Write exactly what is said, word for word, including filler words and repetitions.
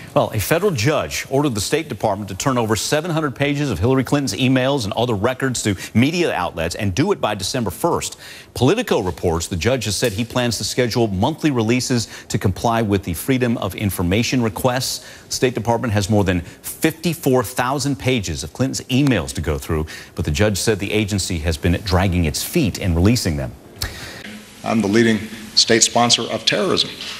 Well, a federal judge ordered the State Department to turn over seven hundred pages of Hillary Clinton's emails and other records to media outlets and do it by December first. Politico reports the judge has said he plans to schedule monthly releases to comply with the Freedom of Information requests. The State Department has more than fifty-four thousand pages of Clinton's emails to go through, but the judge said the agency has been dragging its feet in releasing them. I'm the leading state sponsor of terrorism.